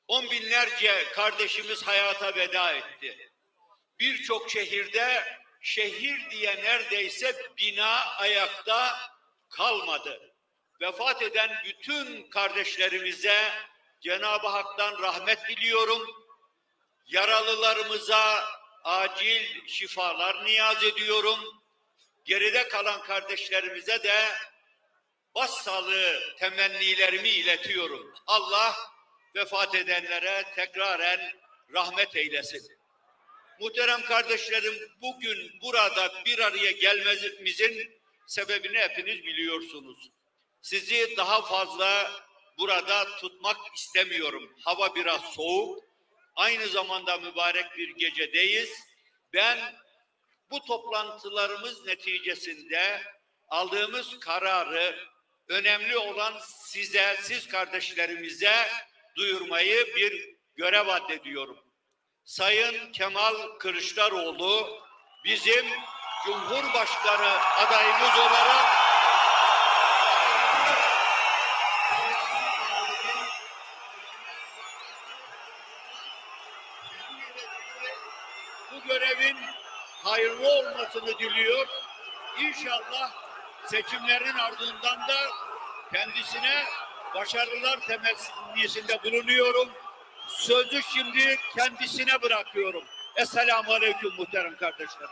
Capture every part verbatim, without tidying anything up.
On binlerce kardeşimiz hayata veda etti. Birçok şehirde şehir diye neredeyse bina ayakta kalmadı. Vefat eden bütün kardeşlerimize Cenab-ı Hak'tan rahmet diliyorum. Yaralılarımıza acil şifalar niyaz ediyorum. Geride kalan kardeşlerimize de başsağlığı temennilerimi iletiyorum. Allah vefat edenlere tekraren rahmet eylesin. Muhterem kardeşlerim, bugün burada bir araya gelmemizin sebebini hepiniz biliyorsunuz. Sizi daha fazla burada tutmak istemiyorum. Hava biraz soğuk. Aynı zamanda mübarek bir gecedeyiz. Ben bu toplantılarımız neticesinde aldığımız kararı önemli olan size, siz kardeşlerimize duyurmayı bir görev addediyorum. Sayın Kemal Kılıçdaroğlu bizim Cumhurbaşkanı adayımız olarak bu görevin hayırlı olmasını diliyor. İnşallah seçimlerin ardından da kendisine başarılar temennisinde bulunuyorum. Sözü şimdi kendisine bırakıyorum. Esselamu Aleyküm muhterem kardeşlerim.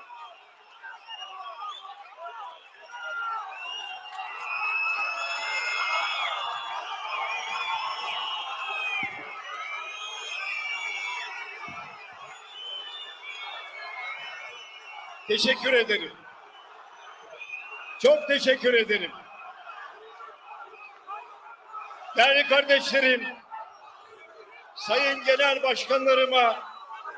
Teşekkür ederim. Çok teşekkür ederim. Değerli kardeşlerim, sayın genel başkanlarıma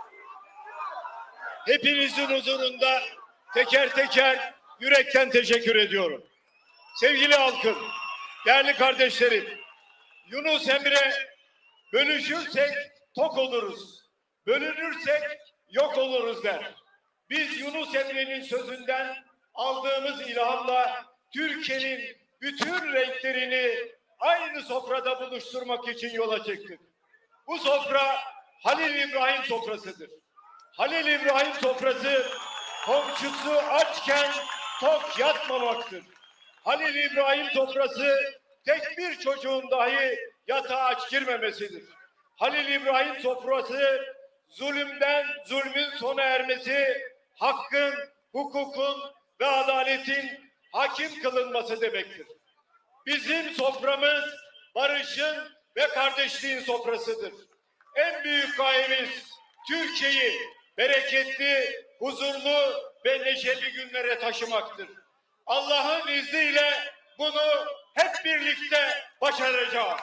hepinizin huzurunda teker teker yürekten teşekkür ediyorum. Sevgili halkım, değerli kardeşlerim, Yunus Emre bölüşürsek tok oluruz, bölünürsek yok oluruz der. Biz Yunus Emre'nin sözünden aldığımız ilhamla Türkiye'nin bütün renklerini aynı sofrada buluşturmak için yola çıktık. Bu sofra Halil İbrahim sofrasıdır. Halil İbrahim sofrası komşusu açken tok yatmamaktır. Halil İbrahim sofrası tek bir çocuğun dahi yatağa aç girmemesidir. Halil İbrahim sofrası zulümden zulmün sona ermesi, hakkın, hukukun ve adaletin hakim kılınması demektir. Bizim soframız barışın ve kardeşliğin sofrasıdır. En büyük gayemiz Türkiye'yi bereketli, huzurlu ve neşeli günlere taşımaktır. Allah'ın izniyle bunu hep birlikte başaracağız.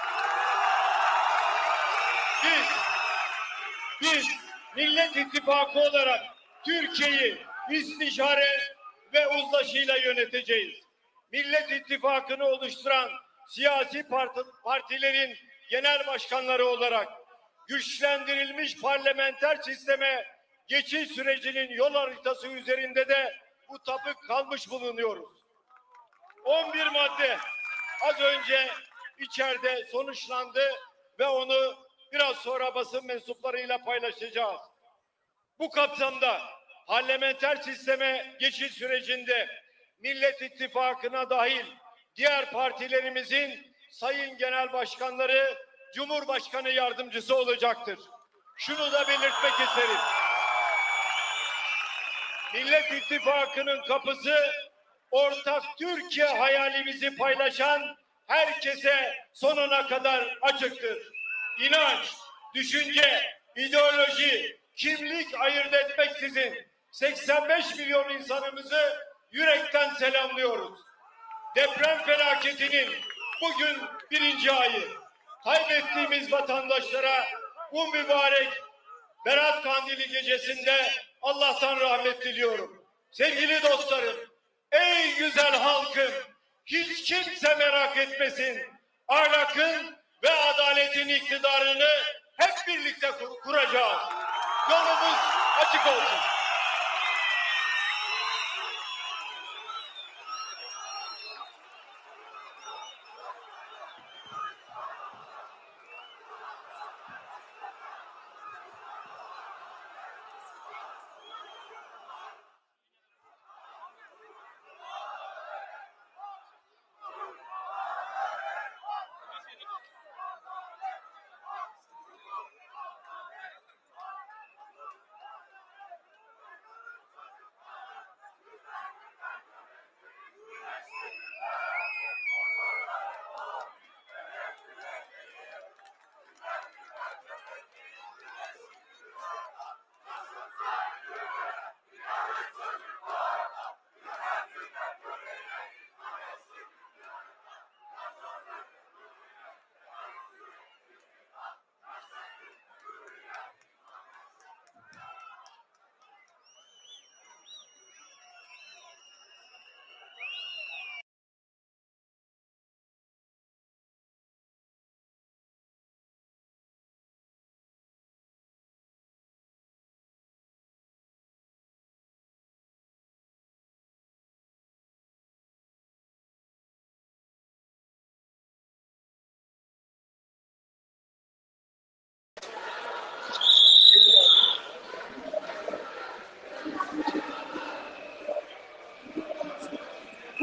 Biz, biz Millet İttifakı olarak Türkiye'yi istişare ve uzlaşıyla yöneteceğiz. Millet İttifakı'nı oluşturan siyasi parti, partilerin genel başkanları olarak güçlendirilmiş parlamenter sisteme geçiş sürecinin yol haritası üzerinde de mutabık kalmış bulunuyoruz. on bir madde az önce içeride sonuçlandı ve onu biraz sonra basın mensuplarıyla paylaşacağız. Bu kapsamda parlamenter sisteme geçiş sürecinde Millet İttifakı'na dahil diğer partilerimizin sayın genel başkanları Cumhurbaşkanı yardımcısı olacaktır. Şunu da belirtmek isterim. Millet İttifakı'nın kapısı ortak Türkiye hayalimizi paylaşan herkese sonuna kadar açıktır. İnanç, düşünce, ideoloji, kimlik ayırt etmeksizin seksen beş milyon insanımızı yürekten selamlıyoruz. Deprem felaketinin bugün birinci ayı. Kaybettiğimiz vatandaşlara bu mübarek Berat Kandili gecesinde Allah'tan rahmet diliyorum. Sevgili dostlarım, ey güzel halkım, hiç kimse merak etmesin. Ahlakın ve adaletin iktidarını hep birlikte kur kuracağız. Yolumuz açık olsun.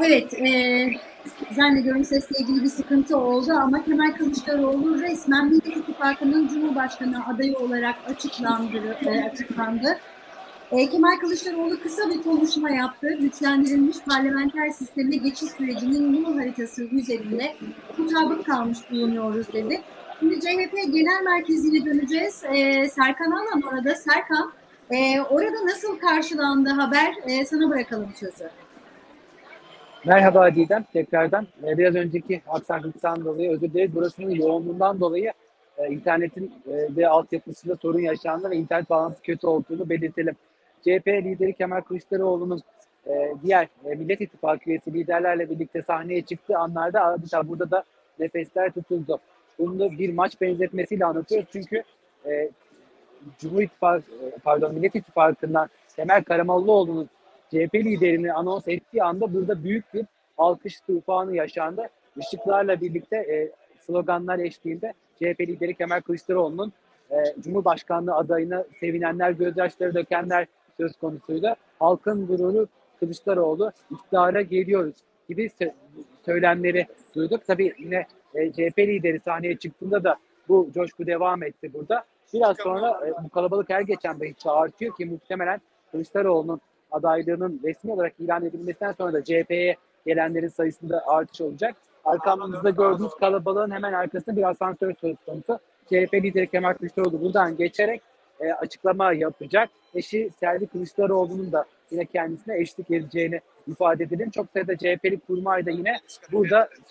Evet, e, zannediyorum sesle ilgili bir sıkıntı oldu ama Kemal Kılıçdaroğlu resmen Millet İttifakı'nın Cumhurbaşkanı adayı olarak açıklandı. E, açıklandı. E, Kemal Kılıçdaroğlu kısa bir konuşma yaptı. Güçlendirilmiş parlamenter sisteme geçiş sürecinin yol haritası üzerinde mutabık kalmış bulunuyoruz dedi. Şimdi C H P Genel Merkezi'ne döneceğiz. E, Serkan Alan orada. Serkan, e, orada nasıl karşılandı haber? E, sana bırakalım sözü. Merhaba Didem, tekrardan. Ee, Biraz önceki aksaklıktan dolayı özür dileriz. Burasının yoğunluğundan dolayı e, internetin e, ve altyapısında sorun yaşandı ve internet bağlantısı kötü olduğunu belirtelim. C H P lideri Kemal Kılıçdaroğlu'nun e, diğer e, Millet İttifakı üyesi liderlerle birlikte sahneye çıktığı anlarda adeta burada da nefesler tutuldu. Bunu da bir maç benzetmesiyle anlatıyoruz çünkü e, Cumhur İttifakı, pardon Millet İttifakı'ndan Temel Karamollaoğlu'nun C H P liderini anons ettiği anda burada büyük bir alkış tufanı yaşandı. Işıklarla birlikte e, sloganlar eşliğinde C H P lideri Kemal Kılıçdaroğlu'nun e, Cumhurbaşkanlığı adayına sevinenler, gözyaşları dökenler söz konusuydu. Halkın gururu Kılıçdaroğlu, iktidara geliyoruz gibi sö- söylemleri duyduk. Tabii yine e, C H P lideri sahneye çıktığında da bu coşku devam etti burada. Biraz sonra e, bu kalabalık her geçen dakika artıyor ki muhtemelen Kılıçdaroğlu'nun adaylığının resmi olarak ilan edilmesinden sonra da C H P'ye gelenlerin sayısında artış olacak. Arkamızda gördüğünüz kalabalığın hemen arkasında bir asansör söz konusu. C H P lideri Kemal Kılıçdaroğlu buradan geçerek e, açıklama yapacak. Eşi Selvi Kılıçdaroğlu'nun da yine kendisine eşlik edeceğini ifade edelim. Çok sayıda C H P'li kurmay da yine burada